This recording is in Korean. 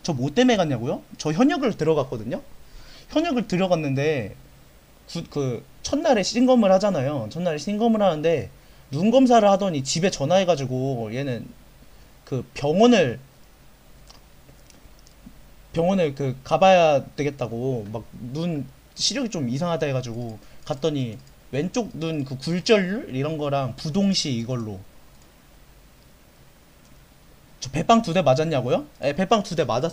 저 뭐 때문에 갔냐고요? 저 현역을 들어갔거든요. 현역을 들어갔는데 첫날에 신검을 하잖아요. 첫날에 신검을 하는데 눈 검사를 하더니 집에 전화해가지고 얘는 그 병원을 가봐야 되겠다고 막 눈 시력이 좀 이상하다 해가지고 갔더니 왼쪽 눈 그 굴절률 이런 거랑 부동시 이걸로 저 배빵 2대 맞았냐고요? 예, 배빵 2대 맞았